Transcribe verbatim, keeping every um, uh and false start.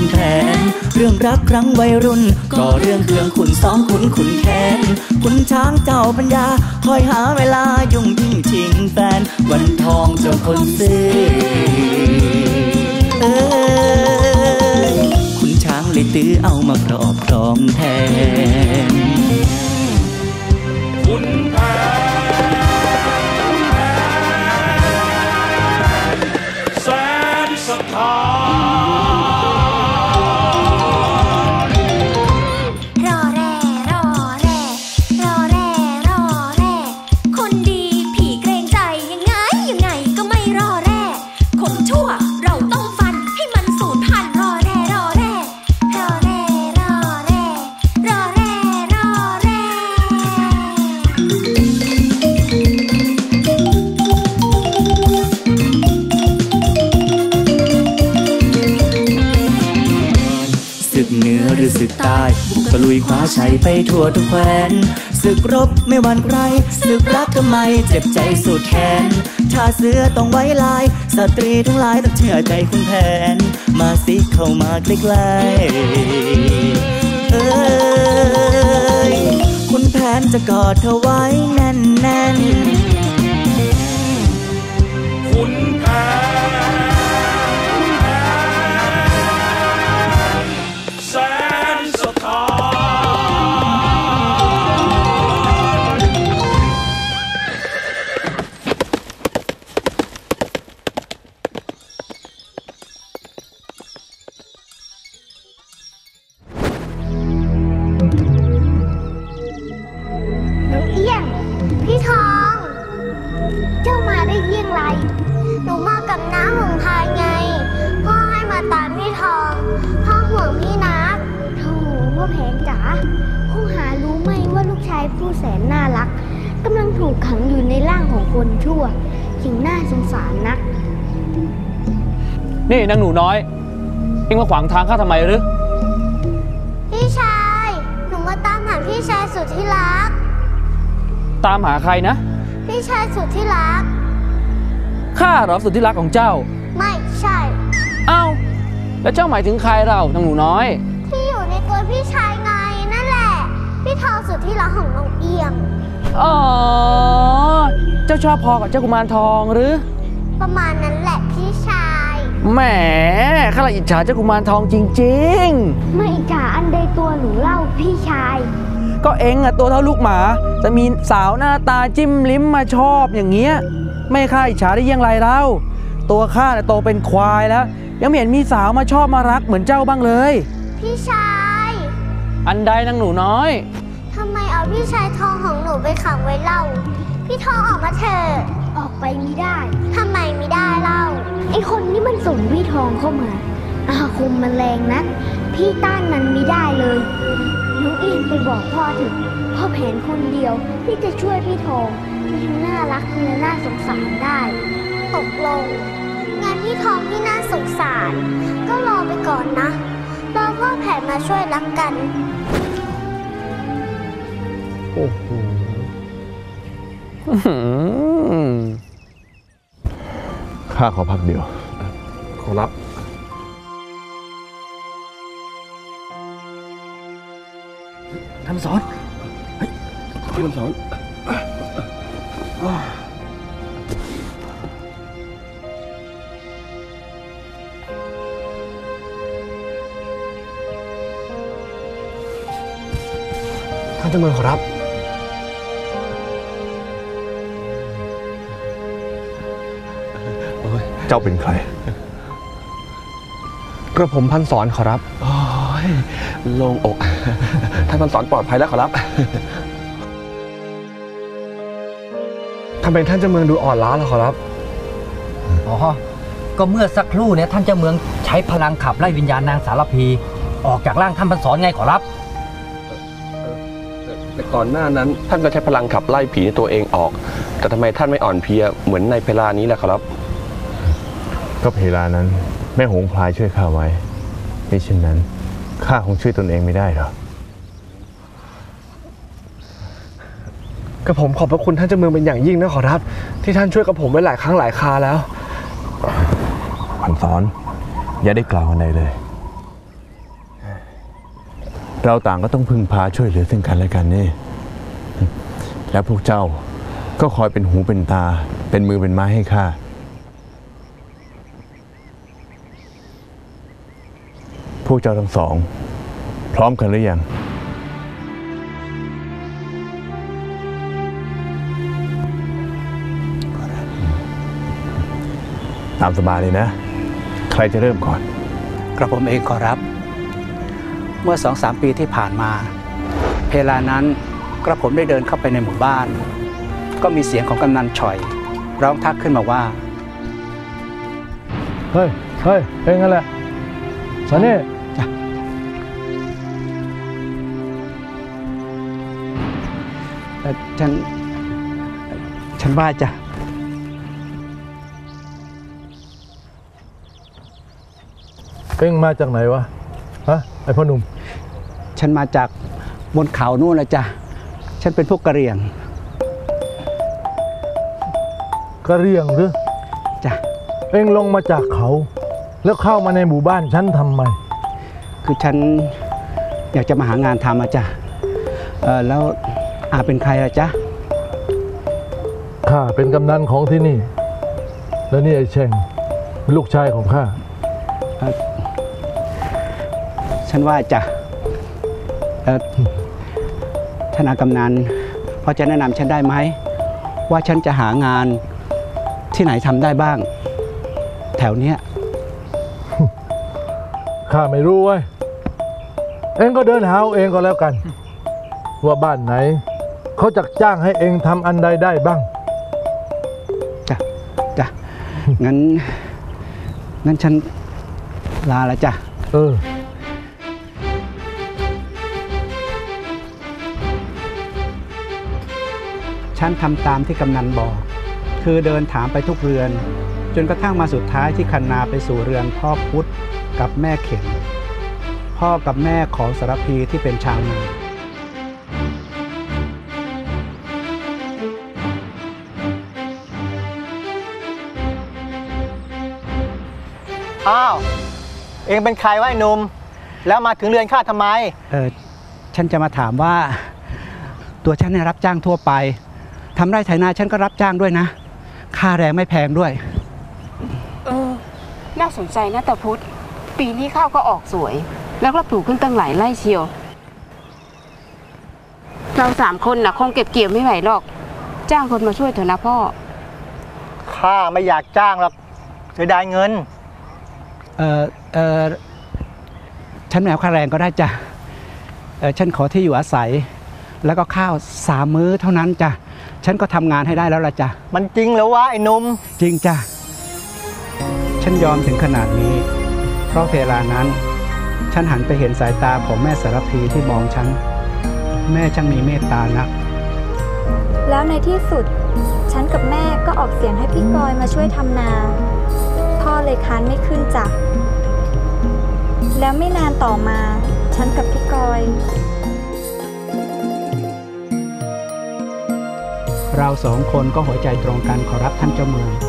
แผนเรื่องรักครั้งวัยรุ่นก็เรื่องเครื่องขุนซ้อมขุนขุนแค้นขุนช้างเจ้าปัญญาคอยหาเวลายุ่งยิ่งชิงแฟนวันทองเจ้าคนซื้อเอ้ยขุนช้างเลยตื้อเอามาครอบครองแทนขุนแผนแสนสถานรอแร่รอแร่รอแร่รอแร่คนดีผีเกรงใจยังไงยังไงก็ไม่รอแร่คนชั่วเราต้องฟันให้มันสูญพันธุ์รอแร่รอแร่รอแร่รอแร่รอแร่รอแร่ศึกเหนือหรือศึกใต้บุกตะลุยคว้าชัยไปทั่วทุกแคว้นศึกรบไม่หวั่นใครศึกรักทำไมเจ็บใจสุดแขนชาเสือต้องไว้ลายสตรีทั้งหลายต้องเชื่อใจคุณแผนมาสิเข้ามาใกล้ๆเอ้ยคุณแผนจะกอดเธอไว้แน่นๆขุนแผนแสนสถานหนูเอี้ยงพี่ทองเจ้ามาได้เยี่ยงไรหนูมากับน้าหงพายไงพ่อให้มาตามพี่ทองพ่อห่วงพี่นักโธ่พ่อแผนจ๋าคงหารู้ไหมว่าลูกชายผู้แสนน่ารักกำลังถูกขังอยู่ในร่างของคนชั่วจึงน่าสงสารนักนี่นางหนูน้อยเอ็งมาขวางทางข้าทำไมหรือพี่ชายหนูมาตามหาพี่ชายสุดที่รักตามหาใครนะพี่ชายสุดที่รักข้าเหรอสุดที่รักของเจ้าไม่ใช่อ้าวแล้วเจ้าหมายถึงใครเรานางหนูน้อยที่อยู่ในตัวพี่ชายไงนั่นแหละพี่ทองสุดที่รักของน้องเอี่ยมอ๋อเจ้าชอบพอกับเจ้ากุมารทองหรือประมาณนั้นแหละพี่ชายแหมข้าละอิจฉาเจ้ากุมารทองจริงๆไม่อิจฉาอันใดตัวหนูเล่าพี่ชายก็เอ็งอะตัวเท่าลูกหมาจะมีสาวหน้าตาจิ้มลิ้มมาชอบอย่างเงี้ยไม่ข้าอิจฉาได้ยังไรเล่าตัวข้าเนี่ยโตเป็นควายแล้วยังไม่เห็นมีสาวมาชอบมารักเหมือนเจ้าบ้างเลยพี่ชายอันใดนางหนูน้อยทำไมเอาพี่ชายทองของหนูไปขังไว้เล่าพี่ทองออกมาเถอะออกไปไม่ได้ทำไมไม่ได้เล่าไอคนนี้มันส่งพี่ทองเข้ามาอาคมมันแรงนักพี่ต้านมันไม่ได้เลยน้องเอียนไปบอกพ่อถึงพ่อแผนคนเดียวที่จะช่วยพี่ทองที่ทั้งน่ารักและน่าสงสารได้ตกลงงานพี่ทองที่น่าสงสารก็รอไปก่อนนะรอพ่อแผนมาช่วยรักกันโอ้โหข้าขอพักเดียวขอรับท่านสอนเฮ้ยท่านสอนท่านเจ้าเมืองขอรับเจ้าเป็นใครกระผมพันสอนขอรับโอ้ยโล่งอกท่านพันสอนปลอดภัยแล้วขอรับทำไมท่านเจ้าเมืองดูอ่อนล้าล่ะขอรับอ๋อก็เมื่อสักครู่เนี่ยท่านเจ้าเมืองใช้พลังขับไล่วิญญาณนางสารพีออกจากร่างท่านพันสอนไงขอรับแต่ก่อนหน้านั้นท่านก็ใช้พลังขับไล่ผีในตัวเองออกแต่ทำไมท่านไม่อ่อนเพลียเหมือนในเพลานี้แหละครับก็เพลานั้นแม่หงพลายช่วยข้าไว้ไม่เช่นนั้นข้าคงช่วยตนเองไม่ได้หรอกกระผมขอบพระคุณท่านเจ้าเมืองเป็นอย่างยิ่งนะขอรับที่ท่านช่วยกับผมไว้หลายครั้งหลายคราแล้วพันสอนอย่าได้กล่าวอะไรเลยเราต่างก็ต้องพึ่งพาช่วยเหลือซึ่งกันและกันนี่แล้วพวกเจ้าก็คอยเป็นหูเป็นตาเป็นมือเป็นไม้ให้ข้าพวกเจ้าทั้งสองพร้อมกันหรือยังตามสบายเลยนะใครจะเริ่มก่อนกระผมเองขอรับเมื่อสองสามปีที่ผ่านมาเวลานั้นกระผมได้เดินเข้าไปในหมู่บ้านก็มีเสียงของกำนันฉ่อยร้องทักขึ้นมาว่าเฮ้ยเฮ้ยเองนั่นแหละมานี่จ้ะฉันฉันว่าจ้ะเอ็งมาจากไหนวะฮะไอพ่อหนุ่มฉันมาจากบนเขานู่นนะจ๊ะฉันเป็นพวกกะเหรี่ยงกะเหรี่ยงหรือจ้ะเอ็งลงมาจากเขาแล้วเข้ามาในหมู่บ้านฉันทำไมคือฉันอยากจะมาหางานทำอะจ๊ะเออแล้วอาเป็นใครล่ะจ๊ะข้าเป็นกำนันของที่นี่แล้วนี่ไอ้เชงลูกชายของข้าฉันว่าจะท่านอากำนันพอจะแนะนำฉันได้ไหมว่าฉันจะหางานที่ไหนทำได้บ้างแถวเนี้ยข้าไม่รู้เว้ยเองก็เดินหาเอาเองก็แล้วกันว่าบ้านไหนเขาจะจ้างให้เองทำอันใดได้บ้างจ้ะจ้ะงั้นงั้นฉันลาละจ้ะเออฉันทำตามที่กำนันบอกคือเดินถามไปทุกเรือนจนกระทั่งมาสุดท้ายที่คันนาไปสู่เรือนพ่อพุทธกับแม่เข็มพ่อกับแม่ของสารพีที่เป็นชาวนาอ้าวเองเป็นใครวะไอ้หนุ่มแล้วมาถึงเรือนข้าทำไมเออฉันจะมาถามว่าตัวฉันเนี่ยรับจ้างทั่วไปทำไร่ไถนาฉันก็รับจ้างด้วยนะค่าแรงไม่แพงด้วยเออน่าสนใจนะตาพุทธปีนี้ข้าวก็ออกสวยแล้วก็ปลูกขึ้นตั้งหลายไร่เชียวเราสามคนน่ะคงเก็บเกี่ยวไม่ไหวหรอกจ้างคนมาช่วยเถอะนะพ่อข้าไม่อยากจ้างหรอกเสียดายเงินเออเออฉันไม่เอาค่าแรงก็ได้จ้ะเออฉันขอที่อยู่อาศัยแล้วก็ข้าวสามมื้อเท่านั้นจ้ะฉันก็ทำงานให้ได้แล้วล่ะจ้ะมันจริงเหรอวะไอ้หนุ่มจริงจ้ะฉันยอมถึงขนาดนี้เพราะเวลานั้นฉันหันไปเห็นสายตาของแม่สารพีที่มองฉันแม่ช่างมีเมตตานักแล้วในที่สุดฉันกับแม่ก็ออกเสียงให้พี่กอยมาช่วยทำนาพ่อเลยค้านไม่ขึ้นจ้ะแล้วไม่นานต่อมาฉันกับพี่กอยเราสองคนก็หัวใจตรงกันขอรับท่านเจ้าเมือง